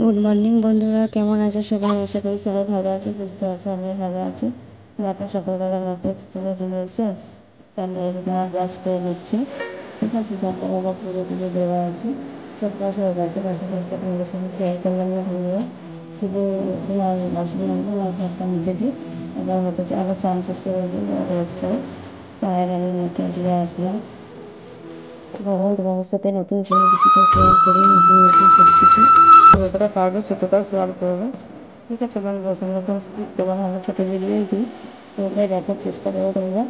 Good morning বন্ধুরা, কেমন আছো সবাই? আশা করি সবাই ভালো আছে, সুস্থ আছে, আমিও ভালো আছি। দেখো সকালবেলা রাতে স্কুলে চলে এসে সন্ধ্যাবেলা ব্রাশ করে নিচ্ছি। ঠিক আছে, সন্ধ্যাবেলা পুজো টুজো দেওয়া আছে, সব কাজ হয়ে গেছে। বাসন কাজটা তোমাদের সঙ্গে শেয়ার করলাম না ভিডিও, শুধু তোমার বাসন মাঝে ঘরটা মুছেছি। এবার হচ্ছে আবার স্নান শেষ করে রেস্ট করে তাই আমি মুখে দিয়ে আসলাম। তোমাদের সাথে নতুন কোনো কিছুটা শেয়ার করি, নতুন নতুন সব কিছু যতটা পারবো সেতটা শেয়ার করবো। ঠিক আছে, আমি নতুন নতুন তোমার আমরা ছোটো ভিডিওই দিই, তো ওটাই দেখার চেষ্টা করবো তোমরা।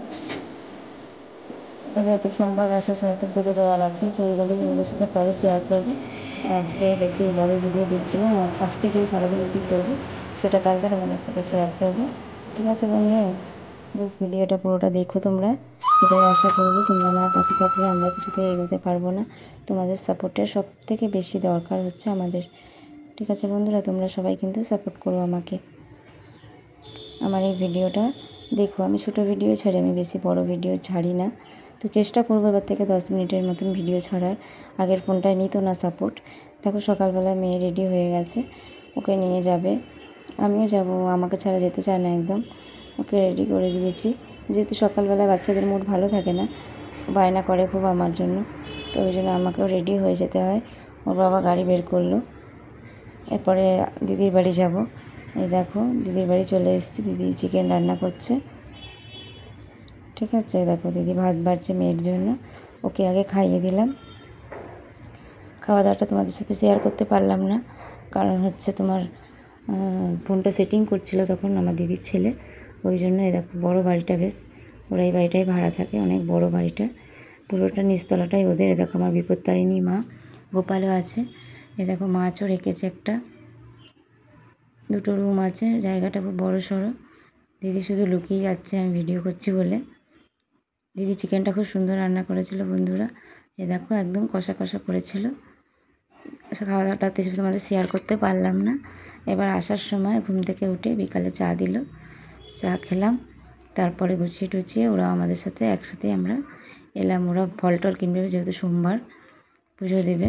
হয়তো সোমবার আসার সাথে পুজো দেওয়া লাগছে, সেইগুলো তোমাদের সাথে পরে শেয়ার করবো। আজকে বেশি বড় ভিডিও দিচ্ছি না, আজকে যে সারাদিন কী করবো সেটা কালকে তোমাদের সাথে শেয়ার করবো। ঠিক আছে বন্ধুরা, ভিডিওটা পুরোটা দেখো তোমরা। এটাই আশা করবো, তোমরা আমার পাশে থাকলে আমরা কিছুতেই এগোতে পারবো না। তোমাদের সাপোর্টের সব থেকে বেশি দরকার হচ্ছে আমাদের। ঠিক আছে বন্ধুরা, তোমরা সবাই কিন্তু সাপোর্ট করো আমাকে। আমার এই ভিডিওটা দেখো, আমি ছোটো ভিডিও ছাড়ি, আমি বেশি বড় ভিডিও ছাড়ি না। তো চেষ্টা করবো এবার থেকে 10 মিনিটের মতন ভিডিও ছাড়ার। আগের ফোনটায় নিত না সাপোর্ট। দেখো সকালবেলা মেয়ে রেডি হয়ে গেছে, ওকে নিয়ে যাবে, আমিও যাব, আমাকে ছাড়া যেতে চায় না একদম। ওকে রেডি করে দিয়েছি, যেহেতু সকালবেলা বাচ্চাদের মুড ভালো থাকে না, বায়না করে খুব আমার জন্য, তো ওই জন্য আমাকেও রেডি হয়ে যেতে হয়। ওর বাবা গাড়ি বের করলো, এরপরে দিদির বাড়ি যাব। এই দেখো দিদির বাড়ি চলে এসেছি, দিদি চিকেন রান্না করছে। ঠিক আছে, দেখো দিদি ভাত বাড়ছে মেয়ের জন্য, ওকে আগে খাইয়ে দিলাম। খাওয়া দাওয়াটা তোমাদের সাথে শেয়ার করতে পারলাম না, কারণ হচ্ছে তোমার ফোনটা সেটিং করছিল তখন আমার দিদির ছেলে, ওই জন্য। এই দেখো বড়ো বাড়িটা বেশ, ওরা এই বাড়িটাই ভাড়া থাকে, অনেক বড় বাড়িটা, পুরোটা নিচতলাটাই ওদের। এ দেখো আমার বিপত্তারিণী মা, গোপালও আছে। এ দেখো মাছও রেখেছে একটা, দুটো রুম আছে, জায়গাটা খুব বড় সড়ো। দিদি শুধু লুকিয়ে যাচ্ছে আমি ভিডিও করছি বলে। দিদি চিকেনটা খুব সুন্দর রান্না করেছিল বন্ধুরা, এ দেখো একদম কষা কষা করেছিল। খাওয়া দাওয়াটাতে তোমাদের শেয়ার করতে পারলাম না। এবার আসার সময় ঘুম থেকে উঠে বিকালে চা দিল, চা খেলাম, তারপরে গুছিয়ে টুছিয়ে ওরা আমাদের সাথে একসাথে আমরা এলাম। ওরা ফল টল কিনবে, যেহেতু সোমবার পুজো দেবে।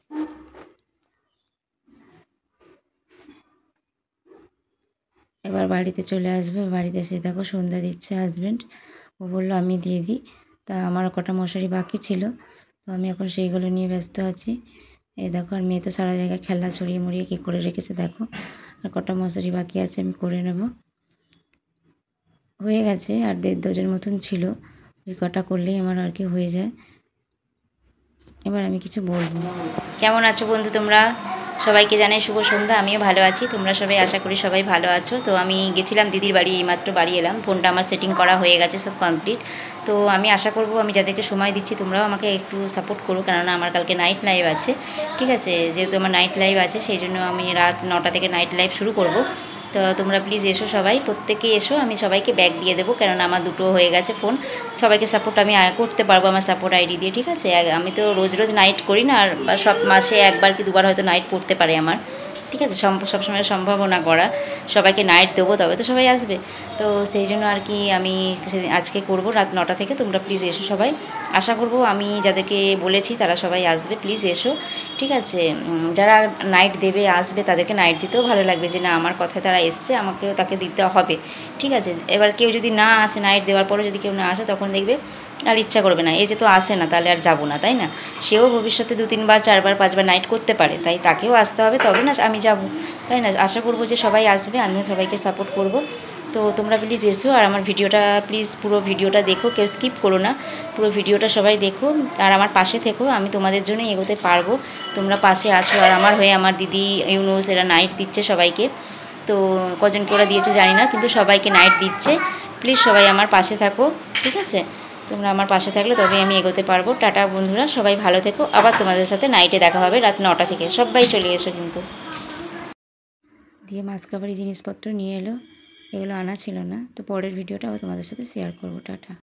এবার বাড়িতে চলে আসবে, বাড়িতে এসে দেখো সন্ধ্যা দিচ্ছে হাজব্যান্ড, ও বললো আমি দিয়ে দিই। তা আমার কটা মশারি বাকি ছিল, তো আমি এখন সেইগুলো নিয়ে ব্যস্ত আছি। এই দেখো, আর মেয়ে তো সারা জায়গায় খেলা ছড়িয়ে মুড়িয়ে কী করে রেখেছে দেখো। আর কটা মশারি বাকি আছে, আমি করে নেব। হয়ে গেছে, আর 1.5 ডজন মতন ছিল, ওই কটা করলেই আমার আর কি হয়ে যায়। এবার আমি কিছু বলবো। কেমন আছো বন্ধু তোমরা? সবাইকে জানাই শুভ সন্ধ্যা। আমিও ভালো আছি, তোমরা সবাই আশা করি সবাই ভালো আছো। তো আমি গেছিলাম দিদির বাড়ি, এইমাত্র বাড়ি এলাম। ফোনটা আমার সেটিং করা হয়ে গেছে, সব কমপ্লিট। তো আমি আশা করব আমি যাদেরকে সময় দিচ্ছি তোমরাও আমাকে একটু সাপোর্ট করো, কেননা আমার কালকে নাইট লাইভ আছে। ঠিক আছে, যেহেতু আমার নাইট লাইভ আছে সেই জন্য আমি রাত 9টা থেকে নাইট লাইভ শুরু করব। তো তোমরা প্লিজ এসো, সবাই প্রত্যেকে এসো, আমি সবাইকে ব্যাগ দিয়ে দেবো, কেননা আমার দুটো হয়ে গেছে ফোন। সবাইকে সাপোর্ট আমি করতে পারবো আমার সাপোর্ট আইডি দিয়ে। ঠিক আছে, আমি তো রোজ রোজ নাইট করি না, আর সব মাসে একবার কি দুবার হয়তো নাইট পড়তে পারে আমার। ঠিক আছে, সবসময় সম্ভাবনা করা সবাইকে নাইট দেবো, তবে তো সবাই আসবে। তো সেই জন্য আর কি আমি আজকে করব রাত 9টা থেকে। তোমরা প্লিজ এসো সবাই, আশা করব আমি যাদেরকে বলেছি তারা সবাই আসবে, প্লিজ এসো। ঠিক আছে, যারা নাইট দেবে আসবে তাদেরকে নাইট দিতেও ভালো লাগবে, যে না আমার কথায় তারা এসছে, আমাকেও তাকে দিতে হবে। ঠিক আছে, এবার কেউ যদি না আসে, নাইট দেওয়ার পরে যদি কেউ না আসে, তখন দেখবে আর ইচ্ছা করবে না, এই যে তো আসে না তাহলে আর যাবো না, তাই না? সেও ভবিষ্যতে 2-3বার 4বার 5বার নাইট করতে পারে, তাই তাকেও আসতে হবে, তবে না আমি যাব, তাই না? আশা করব যে সবাই আসবে, আমিও সবাইকে সাপোর্ট করব। তো তোমরা প্লিজ এসো, আর আমার ভিডিওটা প্লিজ পুরো ভিডিওটা দেখো, কেউ স্কিপ করো না, পুরো ভিডিওটা সবাই দেখো, আর আমার পাশে থেকো, আমি তোমাদের জন্য এগোতে পারবো। তোমরা পাশে আছো, আর আমার হয়ে আমার দিদি ইউনুস এরা নাইট দিচ্ছে সবাইকে। তো কজনকে ওরা দিয়েছে জানি না, কিন্তু সবাইকে নাইট দিচ্ছে। প্লিজ সবাই আমার পাশে থাকো। ঠিক আছে, তোমরা আমার পাশে থাকলে তবেই আমি এগোতে পারবো। টাটা বন্ধুরা, সবাই ভালো থেকো, আবার তোমাদের সাথে নাইটে দেখা হবে রাত 9টা থেকে। সবাই চলে এসো কিন্তু। দিয়ে মাসকাবারি জিনিসপত্র নিয়ে এলো, এগুলো আনা ছিল না, তো পরের ভিডিওটা আবার তোমাদের সাথে শেয়ার করবো। টাটা।